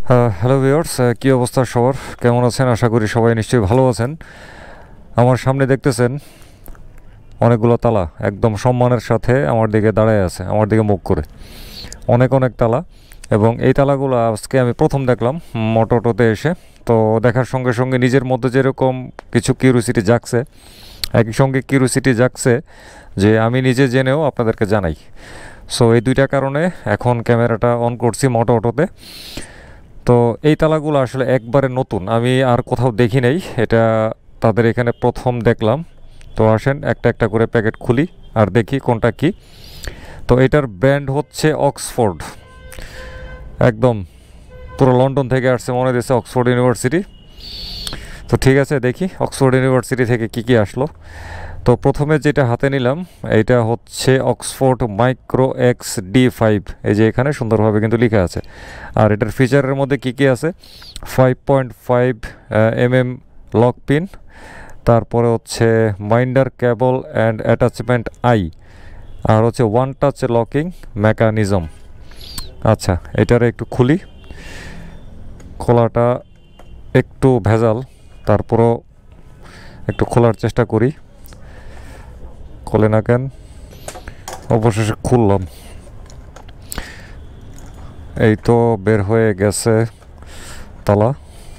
Hello viewers, কী অবস্থা সবার? কেমন আছেন? আশা করি সবাই নিশ্চয়ই ভালো আছেন। আমার সামনে দেখতেছেন অনেকগুলো তালা একদম সম্মানের সাথে আমার দিকে দাঁড়ায় আছে, আমার দিকে মুখ করে। অনেক অনেক তালা, এবং এই তালাগুলো আজকে আমি প্রথম দেখলাম মোটোতে এসে। তো দেখার সঙ্গে সঙ্গে নিজের মধ্যে যেরকম কিছু কিউরিওসিটি জাগছে, একই সঙ্গে কিউরিওসিটি জাগছে যে আমি নিজে জেনেও আপনাদেরকে জানাই। সো এই দুইটা কারণে এখন ক্যামেরাটা অন করছি মোটোতে। তো এই তালাগুলো আসলে একবারে নতুন, আমি আর কোথাও দেখি নাই, এটা তাদের এখানে প্রথম দেখলাম। তো আসেন একটা একটা করে প্যাকেট খুলি আর দেখি কোনটা কি। তো এটার ব্র্যান্ড হচ্ছে অক্সফোর্ড, একদম পুরো লন্ডন থেকে আসছে মনে দিচ্ছে, অক্সফোর্ড ইউনিভার্সিটি। তো ঠিক আছে, দেখি অক্সফোর্ড ইউনিভার্সিটি থেকে কি কি আসলো। তো প্রথমে যেটা হাতে নিলাম এইটা হচ্ছে অক্সফোর্ড মাইক্রো XD5, এই যে এখানে সুন্দরভাবে কিন্তু লেখা আছে। আর এটার ফিচারের মধ্যে কি কি আছে: 5.5 mm লক পিন, তারপরে হচ্ছে minder cable and attachment eye, আর হচ্ছে ওয়ান টাচ লকিং মেকানিজম। আচ্ছা, এটারে একটু খুলি। খোলাটা একটু ভেজাল, তারপরও একটু খোলার চেষ্টা করি। খোলে না কেন? অবশেষে খুললাম। এই তো বের হয়ে গেছে তালা।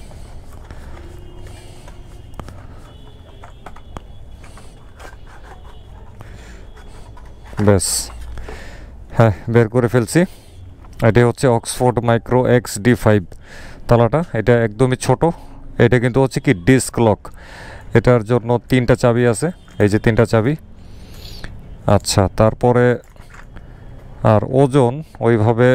বেশ, হ্যাঁ, বের করে ফেলছি। এটি হচ্ছে অক্সফোর্ড মাইক্রো XD5 তালাটা। এটা একদমই ছোট। এটা কিন্তু হচ্ছে কি ডিস্ক লক। এটার জন্য 3টা চাবি আছে, এই যে 3টা চাবি। আচ্ছা, তারপরে আর ওজন ওইভাবে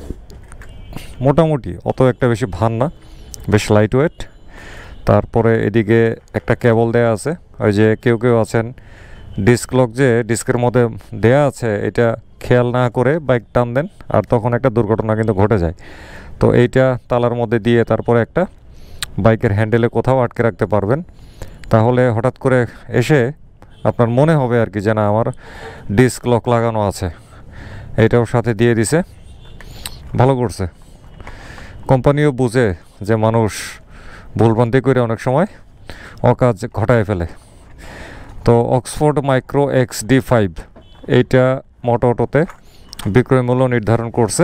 মোটামুটি অত একটা বেশি ভার না, বেশ লাইট ওয়েট। তারপরে এদিকে একটা কেবল দেয়া আছে। ওই যে কেউ কেউ আছেন ডিস্ক লক যে ডিস্কের মধ্যে দেয়া আছে, এটা খেয়াল না করে বাইক টান দেন আর তখন একটা দুর্ঘটনা কিন্তু ঘটে যায়। তো এইটা তালার মধ্যে দিয়ে তারপরে একটা বাইকের হ্যান্ডেলে কোথাও আটকে রাখতে পারবেন। তাহলে হঠাৎ করে এসে আপনার মনে হবে আর কি যে না, আমার ডিস্ক লক লাগানো আছে। এটাও সাথে দিয়ে দিছে, ভালো করছে। কোম্পানিও বুঝে যে মানুষ ভুলভ্রান্তি করে অনেক সময় অকাজ ঘটায় ফেলে। তো অক্সফোর্ড মাইক্রো XD5 এইটা মোটোতে বিক্রয় মূল্য নির্ধারণ করছে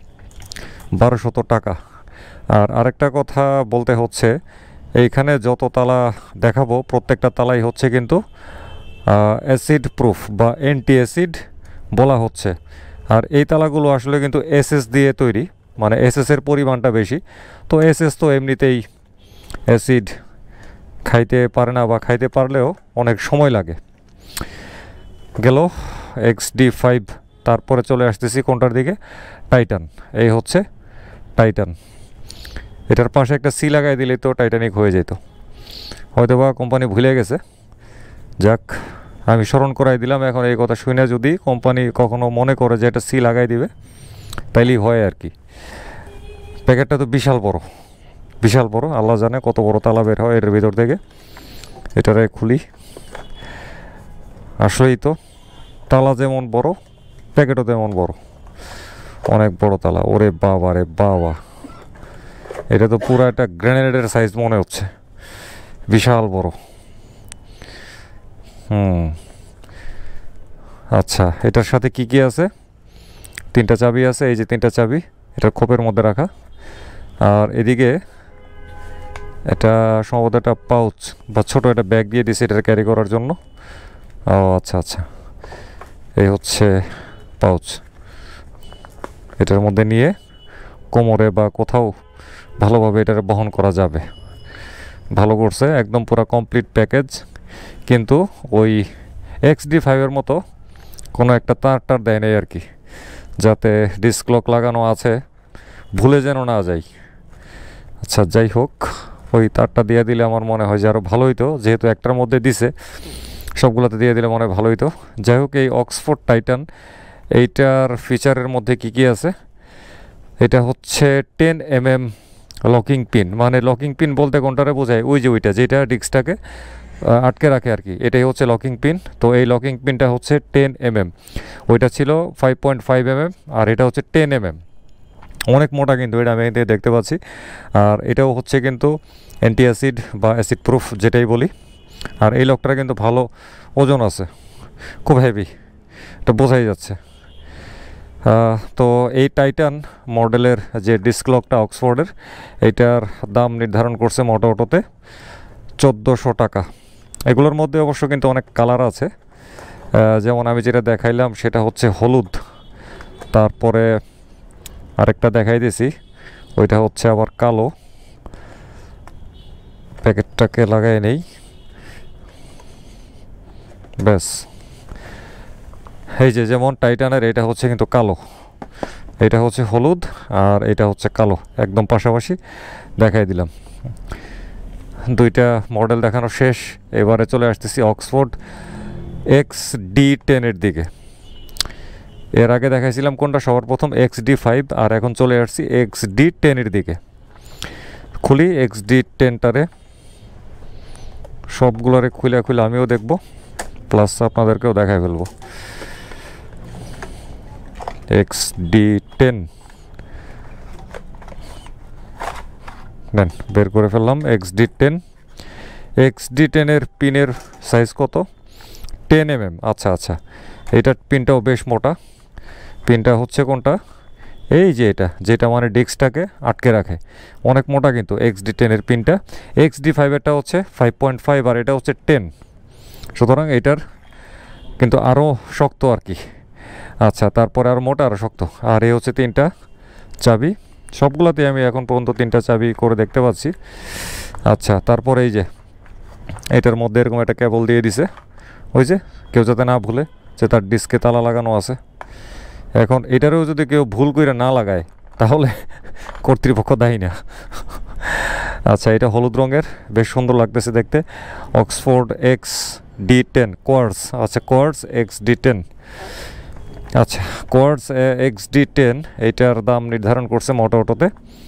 1200 টাকা। আর আরেকটা কথা বলতে হচ্ছে, এইখানে যত তালা দেখাবো প্রত্যেকটা তালাই হচ্ছে কিন্তু অ্যাসিড প্রুফ বা অ্যান্টি অ্যাসিড বলা হচ্ছে। আর এই তালাগুলো আসলে কিন্তু SS দিয়ে তৈরি, মানে SS-এর পরিমাণটা বেশি। তো SS তো এমনিতেই অ্যাসিড খাইতে পারে না, বা খাইতে পারলেও অনেক সময় লাগে। গেল XD5। তারপরে চলে আসতেছি কোনটার দিকে? টাইটান। এই হচ্ছে টাইটান। এটার পাশে একটা সি লাগাই দিলেই তো টাইটানিক হয়ে যেত। হয়তো বা কোম্পানি ভুলে গেছে, যাক আমি স্মরণ করাই দিলাম। এখন এই কথা শুনে যদি কোম্পানি কখনো মনে করে যে এটা সি লাগাই দিবে, তাইলেই হয় আর কি। প্যাকেটটা তো বিশাল বড়, বিশাল বড়, আল্লাহ জানে কত বড় তালা বের হয় এর ভিতর থেকে। এটারে খুলি। আসলেই তো তালা যেমন বড়, প্যাকেটও তেমন বড়, অনেক বড় তালা। ওরে বাবা রে বাবা, এটা তো পুরো একটা গ্রেনেডের সাইজ মনে হচ্ছে, বিশাল বড়। আচ্ছা, এটার সাথে কি কি আছে? 3টা চাবি আছে, এই যে 3টা চাবি এটার খোপের মধ্যে রাখা। আর এদিকে এটা সম্ভবত একটা পাউচ বা ছোট একটা ব্যাগ দিয়ে দিছে এটা ক্যারি করার জন্য। ও আচ্ছা আচ্ছা, এই হচ্ছে পাউচ। এটার মধ্যে নিয়ে কোমরে বা কোথাও ভালোভাবে এটার বহন করা যাবে। ভালো করছে, একদম পুরো কমপ্লিট প্যাকেজ। কিন্তু ওই XD5-এর মতো কোনো একটা তার দেয় নেই আর কি, যাতে ডিস্ক লক লাগানো আছে ভুলে যেন না যাই। আচ্ছা, যাই হোক, ওই তারটা দিয়ে দিলে আমার মনে হয় যে আরও ভালো হইতো, যেহেতু একটার মধ্যে দিছে, সবগুলোতে দিয়ে দিলে মনে হয় ভালো হইতো। যাই হোক, এই অক্সফোর্ড টাইটান এইটার ফিচারের মধ্যে কি কি আছে? এটা হচ্ছে 10 mm লকিং পিন। মানে লকিং পিন বলতে কোনটারে বোঝায়? ওই যে ওইটা যেটা ডিস্কটাকে আটকে রাখে আর কি, এটাই হচ্ছে লকিং পিন। তো এই লকিং পিনটা হচ্ছে 10 mm, ওইটা ছিল 5.5 mm, আর এটা হচ্ছে 10 mm। অনেক মোটা কিন্তু এটা আমি দেখতে পাচ্ছি। আর এটাও হচ্ছে কিন্তু অ্যান্টি অ্যাসিড বা অ্যাসিড প্রুফ যেটাই বলি। আর এই লকটা কিন্তু ভালো ওজন আছে, খুব হেভি, এটা বোঝাই যাচ্ছে। তো এই টাইটান মডেলের যে ডিস্ক লকটা অক্সফোর্ডের, এইটার দাম নির্ধারণ করছে মোটামুটিতে 1400 টাকা। এগুলোর মধ্যে অবশ্য কিন্তু অনেক কালার আছে, যেমন আমি যেটা দেখাইলাম সেটা হচ্ছে হলুদ, তারপরে আরেকটা দেখাই দিছি ওইটা হচ্ছে আবার কালো। প্যাকেটটাকে লাগাই নেই, ব্যাস। এই যে যেমন টাইটানের এটা হচ্ছে কিন্তু কালো, এটা হচ্ছে হলুদ, আর এটা হচ্ছে কালো, একদম পাশাপাশি দেখাই দিলাম। দুইটা মডেল দেখানো শেষ। এবারে চলে আসতেছি অক্সফোর্ড XD10 এর দিকে। এর আগে দেখাইছিলাম কোনটা সবার প্রথম, XD5, আর এখন চলে আসছি XD10 এর দিকে। খুলি XD10টারে, সবগুলোরে খুলে খুলে আমিও দেখব, প্লাস আপনাদেরকেও দেখাই ফেলবো। XD10 দেন, বের করে ফেললাম XD10। XD10 এর পিনের সাইজ কত? 10 mm। আচ্ছা আচ্ছা, এটার পিনটাও বেশ মোটা। পিনটা হচ্ছে কোনটা? এই যে এটা, যেটা মানে ডিস্কটাকে আটকে রাখে, অনেক মোটা কিন্তু XD10 এর পিনটা। XD5 এরটা হচ্ছে 5.5, আর এটা হচ্ছে 10, সুতরাং এটার কিন্তু আরও শক্ত আর কি। আচ্ছা, তারপরে আরও মোটা, আরও শক্ত। আর এই হচ্ছে 3টা চাবি, সবগুলোতে আমি এখন পর্যন্ত 3টা চাবি করে দেখতে পাচ্ছি। আচ্ছা, তারপরে এই যে এটার মধ্যে এরকম একটা কেবল দিয়ে দিছে, ওই যে কেউ যাতে না ভুলে যে তার ডিস্কে তালা লাগানো আছে। এখন এটারেও যদি কেউ ভুল করে না লাগায় তাহলে কর্তৃপক্ষ দায়ী না। আচ্ছা, এটা হলুদ রঙের, বেশ সুন্দর লাগতেছে দেখতে। Oxford XD10 quartz. আচ্ছা, কোয়ার্টজ XD10। আচ্ছা, কোয়ার্টজ XD10 এইটার দাম নির্ধারণ করছে মোটামুটিতে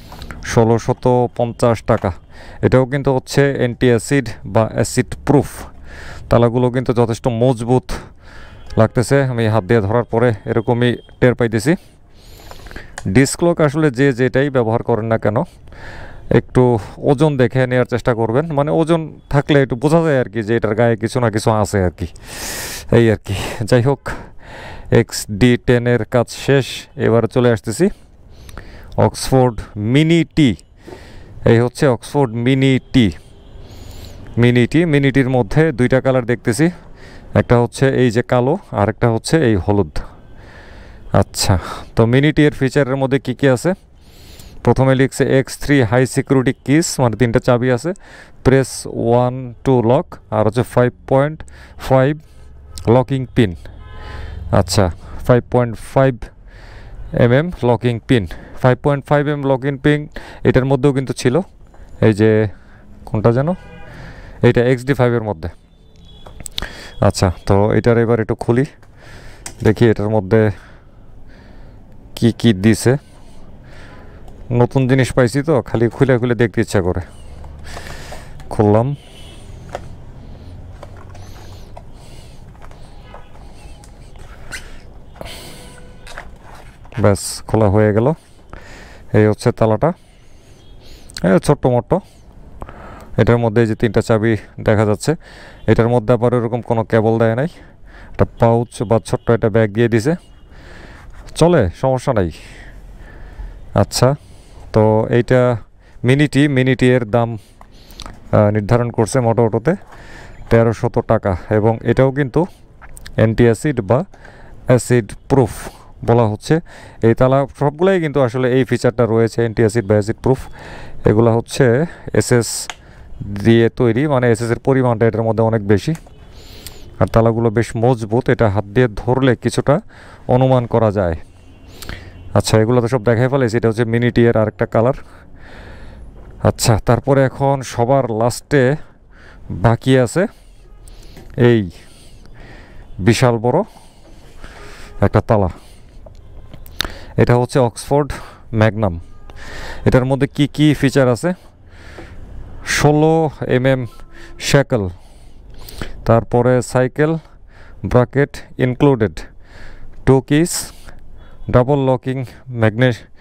1650 টাকা। এটাও কিন্তু হচ্ছে অ্যান্টি অ্যাসিড বা অ্যাসিড প্রুফ। তালাগুলো কিন্তু যথেষ্ট মজবুত লাগতেছে, আমি হাত দিয়ে ধরার পরে এরকমই টের পাইতেছি। ডিস্ক লক আসলে যে যেটাই ব্যবহার করেন না কেন, একটু ওজন দেখে নেওয়ার চেষ্টা করবেন, মানে ওজন থাকলে একটু বোঝা যায় আর কি যে এটার গায়ে কিছু না কিছু আছে আর কি, এই আর কি। যাই হোক, XD10 এর কাজ শেষ। এবার চলে আসতেছি অক্সফোর্ড মিনি টি। এই হচ্ছে অক্সফোর্ড মিনি টি। মিনিটির মধ্যে দুইটা কালার দেখতেছি, একটা হচ্ছে এই যে কালো, আর একটা হচ্ছে এই হলুদ। আচ্ছা, তো মিনিটি এর ফিচারের মধ্যে কি কি আছে? প্রথমে লিখছে X3 হাই সিকিউরিটি কিস, মানে 3টা চাবি আছে, প্রেস 1 to লক, আর হচ্ছে 5.5 লকিং পিন। আচ্ছা, 5.5 mm locking pin. 5.5 mm locking pin এটার মধ্যেও কিন্তু ছিল, এই যে কোনটা যেন, এইটা XD5 এর মধ্যে। আচ্ছা, তো এটার এবার একটু খুলি, দেখি এটার মধ্যে কি কি দিছে। নতুন জিনিস পাইছি তো খালি খুলে খুলে দেখতে ইচ্ছা করে। খুললাম, ব্যাস, খোলা হয়ে গেল। এই হচ্ছে তালাটা, এই ছোট্ট মোটো। এটার মধ্যে যে 3টা চাবি দেখা যাচ্ছে, এটার মধ্যে আবার এরকম কোনো কেবল দেয় নাই, একটা পাউচ বা ছোট্ট একটা ব্যাগ দিয়ে দিছে, চলে, সমস্যা নাই। আচ্ছা, তো এইটা মিনিটি এর দাম নির্ধারণ করছে মোটামুটিতে 1300 টাকা, এবং এটাও কিন্তু অ্যান্টি অ্যাসিড বা অ্যাসিড প্রুফ বলা হচ্ছে। এই তালা সবগুলাই কিন্তু আসলে এই ফিচারটা রয়েছে, অ্যান্টি অ্যাসিড বা অ্যাসিড প্রুফ। এগুলো হচ্ছে SS দিয়ে তৈরি, মানে SS এর পরিমাণটা এটার মধ্যে অনেক বেশি, আর তালাগুলো বেশ মজবুত, এটা হাত দিয়ে ধরলে কিছুটা অনুমান করা যায়। আচ্ছা, এগুলো তো সব দেখাই ফেলেছি, এটা হচ্ছে মিনিটি এর আরেকটা কালার। আচ্ছা, তারপরে এখন সবার লাস্টে বাকি আছে এই বিশাল বড় একটা তালা। এটা হচ্ছে অক্সফোর্ড ম্যাগনাম। এটার মধ্যে কি কি ফিচার আছে? 16 mm শ্যাকল, তারপরে cycle bracket included, 2 keys, double locking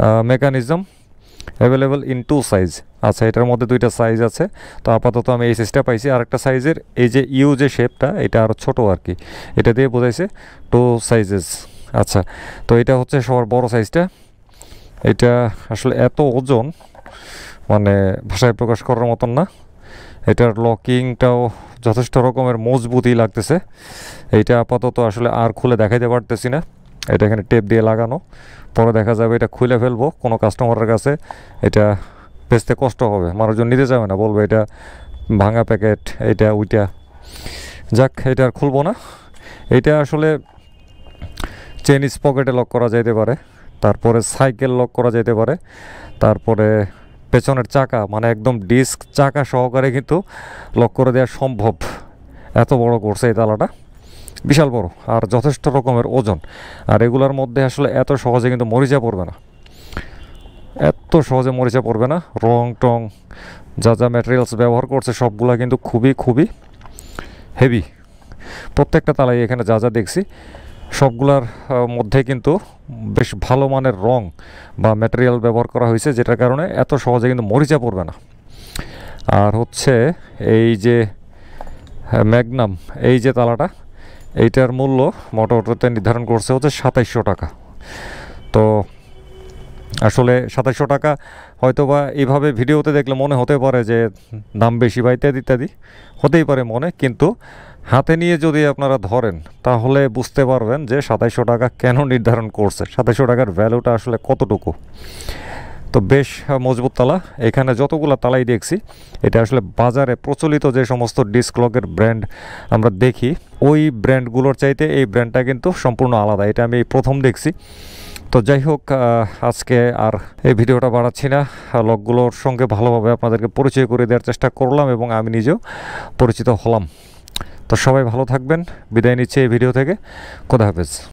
mechanism available in 2 size. আচ্ছা, এটার মধ্যে 2টা সাইজ আছে। তো আপাতত আমি এই সাইজটা পাইছি। আরেকটা সাইজের এই যে ইউ যে শেপটা, এটা আরও ছোটো আর কি, এটা দিয়ে বোঝাইছে 2 সাইজেস। আচ্ছা, তো এটা হচ্ছে সবার বড় সাইজটা। এটা আসলে এত ওজন, মানে ভাষায় প্রকাশ করার মতন না। এটার লকিংটাও যথেষ্ট রকমের মজবুতই লাগতেছে। এইটা আপাতত আসলে আর খুলে দেখাইতে পারতেছি না। এটা এখানে টেপ দিয়ে লাগানো, পরে দেখা যাবে এটা খুলে ফেলবো কোনো কাস্টমারের কাছে। এটা বেচতে কষ্ট হবে, মানুষজন নিতে যাবে না, বলবে এটা ভাঙা প্যাকেট, এইটা ওইটা। যাক, এটা আর খুলবো না। এইটা আসলে চেইনিজ পকেটে লক করা যেতে পারে, তারপরে সাইকেল লক করা যেতে পারে, তারপরে পেছনের চাকা, মানে একদম ডিস্ক চাকা সহকারে কিন্তু লক করে দেওয়া সম্ভব। এত বড় করছে এই তালাটা, বিশাল বড় আর যথেষ্ট রকমের ওজন। আর এগুলোর মধ্যে আসলে এত সহজে কিন্তু মরিচা পড়বে না, এত সহজে মরিচা পড়বে না। রং টং যা যা ম্যাটেরিয়ালস ব্যবহার করছে সবগুলা কিন্তু খুবই খুবই হেভি। প্রত্যেকটা তালাই এখানে যা যা দেখছি সবগুলার মধ্যে কিন্তু বেশ ভালো মানের রং বা ম্যাটেরিয়াল ব্যবহার করা হয়েছে, যেটার কারণে এত সহজে কিন্তু মরিচা পড়বে না। আর হচ্ছে এই যে ম্যাগনাম, এই যে তালাটা, এইটার মূল্য মোটামুটিতে নির্ধারণ করছে হচ্ছে 2700 টাকা। তো আসলে 2700 টাকা হয়তো বা এইভাবে ভিডিওতে দেখলে মনে হতে পারে যে দাম বেশি বা ইত্যাদি ইত্যাদি, হতেই পারে মনে, কিন্তু হাতে নিয়ে যদি আপনারা ধরেন তাহলে বুঝতে পারবেন যে 2700 টাকা কেন নির্ধারণ করছে, 2700 টাকার ভ্যালুটা আসলে কতটুকু। তো বেশ মজবুত তালা। এখানে যতগুলো তালাই দেখছি, এটা আসলে বাজারে প্রচলিত যে সমস্ত ডিস্ক লকের ব্র্যান্ড আমরা দেখি, ওই ব্র্যান্ডগুলোর চাইতে এই ব্র্যান্ডটা কিন্তু সম্পূর্ণ আলাদা। এটা আমি প্রথম দেখছি। তো যাই হোক, আজকে আর এই ভিডিওটা বাড়াচ্ছি না। লকগুলোর সঙ্গে ভালোভাবে আপনাদেরকে পরিচয় করে দেওয়ার চেষ্টা করলাম এবং আমি নিজেও পরিচিত হলাম। তো সবাই ভালো থাকবেন, বিদায় নিচ্ছে এই ভিডিও থেকে। খোদা হাফেজ।